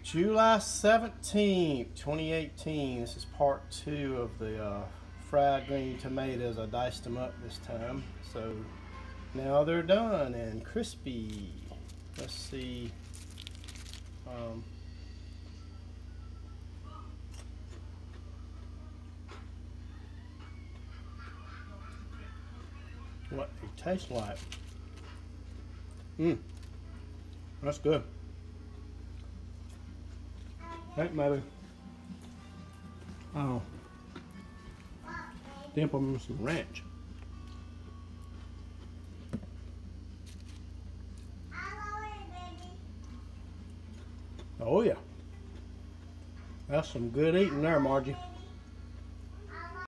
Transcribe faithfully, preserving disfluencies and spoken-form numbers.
July seventeenth, twenty eighteen. This is part two of the uh, fried green tomatoes. I diced them up this time. So now they're done and crispy. Let's see. Um, what they taste like. Mmm. That's good. I think maybe I'll dip them in some ranch. Oh yeah. That's some good eating there, Margie.